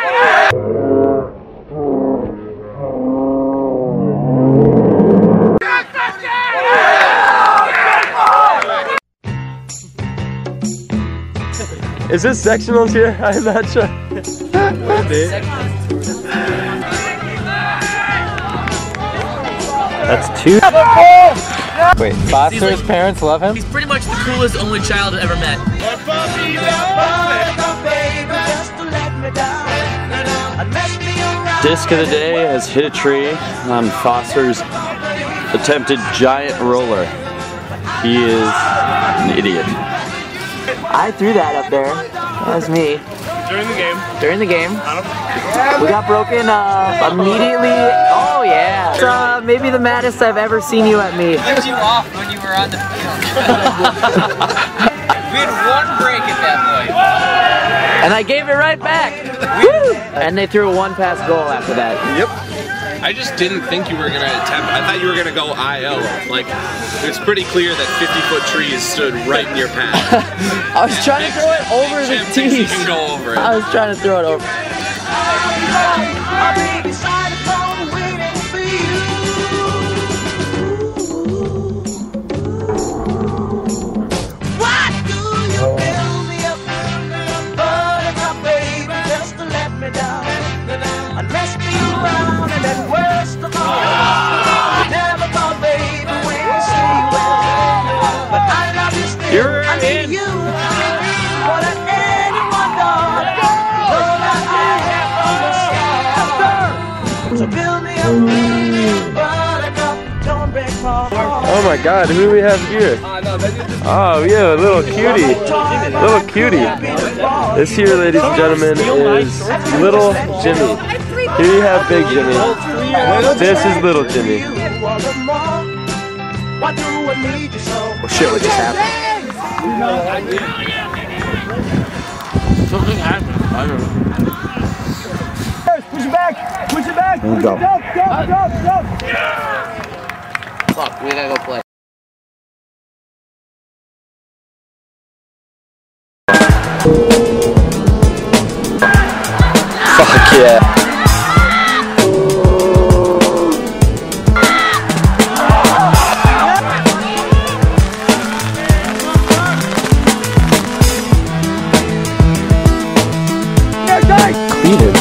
Is this sectionals here? I'm not sure. That's 2. Wait, Foster's parents love him? He's pretty much the coolest only child I've ever met. Disc of the day has hit a tree on Foster's attempted giant roller. He is an idiot. I threw that up there. That was me. During the game. During the game. We got broken immediately. Oh yeah. It's maybe the maddest I've ever seen you at me. Tipped you off when you were on the field. We had one break at that point. And I gave it right back. Woo! And they threw a one-pass goal after that. Yep. I just didn't think you were gonna attempt. I thought you were gonna go IL. Like, it's pretty clear that 50-foot trees stood right in your path. I was trying to throw it over the tees. You can go over it. I was trying to throw it over. You're in. Oh my God, who do we have here? Oh, we have a little cutie. Little cutie. This here, ladies and gentlemen, is little Jimmy. Here you have big Jimmy. This is little Jimmy. Oh shit, what just happened? Something happened. I don't know. Push it back! Push it back! Push Go. it up! Go! Fuck, we gotta go play. Fuck yeah. Cleated.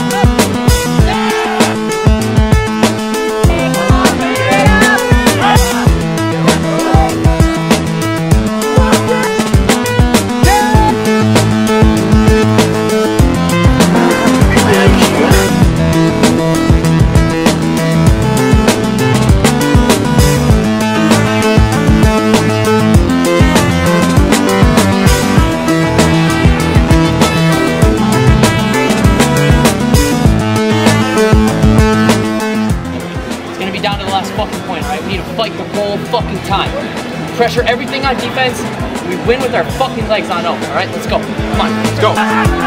Down to the last fucking point, right? We need to fight the whole fucking time. Pressure everything on defense. We win with our fucking legs on open, alright? Let's go. Come on, let's go.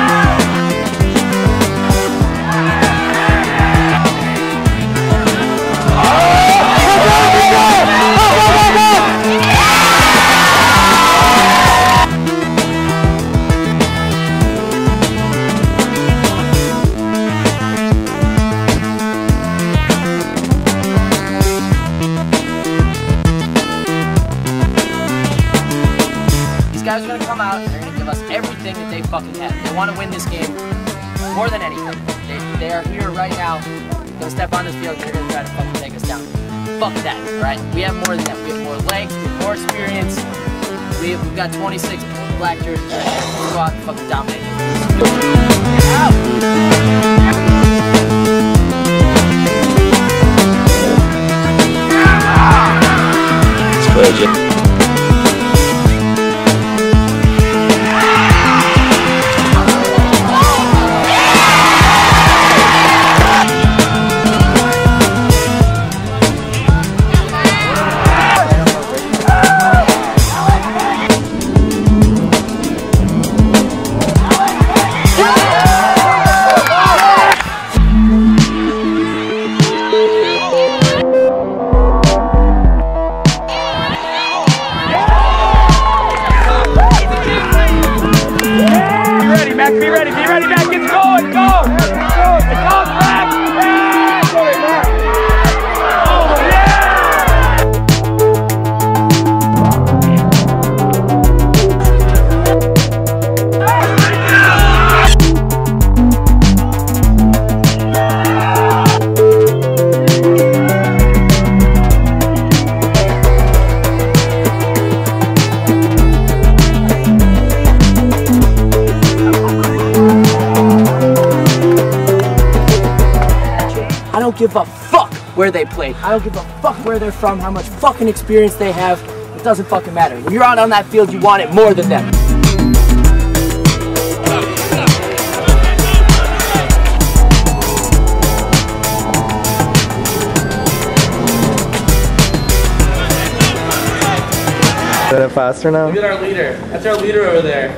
These guys are gonna come out and they're gonna give us everything that they fucking have. They want to win this game more than anything. They are here right now. They're gonna step on this field. They're gonna try to fucking take us down. Fuck that, right? We have more than that. We have more legs. We have more experience. We've got 26 black jerseys right here. We'll go out and fucking dominate it. It's legit. Yeah! don't give a fuck where they played. I don't give a fuck where they're from, how much fucking experience they have. It doesn't fucking matter. When you're out on that field, you want it more than them. Is it faster now? Look at our leader. That's our leader over there.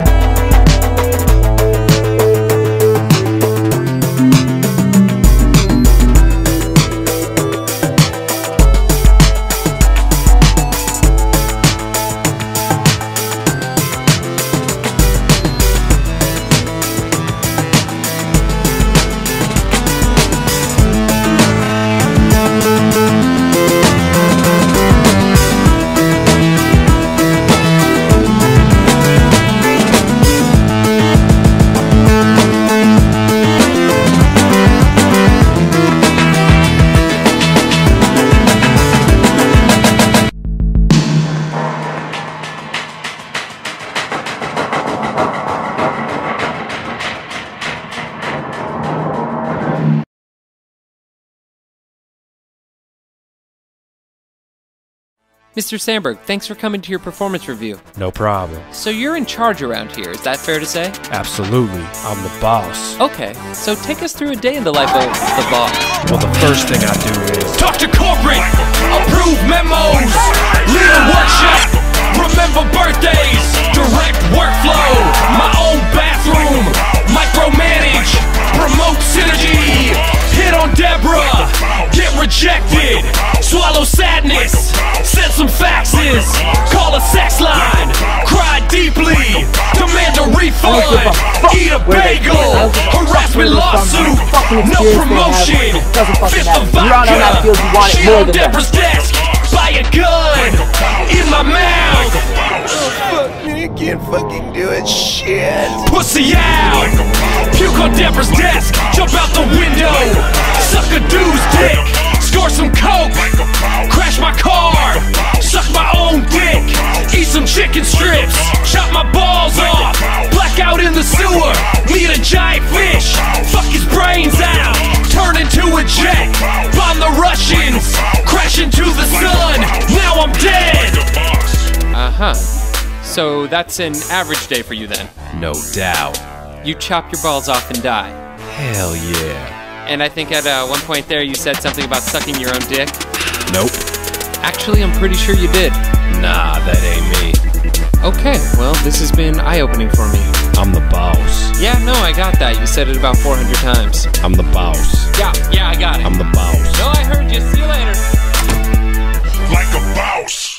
Mr. Sandberg, thanks for coming to your performance review. No problem. So you're in charge around here, is that fair to say? Absolutely. I'm the boss. Okay, so take us through a day in the life of the boss. Well, the first thing I do is talk to corporate, approve memos, lead a workshop, remember birthdays, direct workflow, my own bathroom, micromanage, promote synergy, hit on Deborah, get rejected, swallow sadness, send some faxes, call a sex line, cry deeply, demand a refund, eat a bagel, harassment lawsuit, no promotion, fit the vodka, shit on Deborah's desk, buy a gun, in my mouth. I can't fucking do it, shit. Pussy out, puke on Deborah's desk, jump out the window, suck a dude's dick, score some coke, crash my car, suck my own dick, eat some chicken strips, chop my balls off, blackout in the sewer, meet a giant fish, fuck his brains out, turn into a jet, bomb the Russians, crash into the sun, now I'm dead. Uh-huh. So that's an average day for you then? no doubt. You chop your balls off and die. Hell yeah. And I think at one point there you said something about sucking your own dick. Nope. Actually, I'm pretty sure you did. Nah, that ain't me. Okay, well, this has been eye-opening for me. I'm the boss. Yeah, no, I got that. You said it about 400 times. I'm the boss. Yeah, I got it. I'm the boss. No, I heard you. See you later. Like a boss.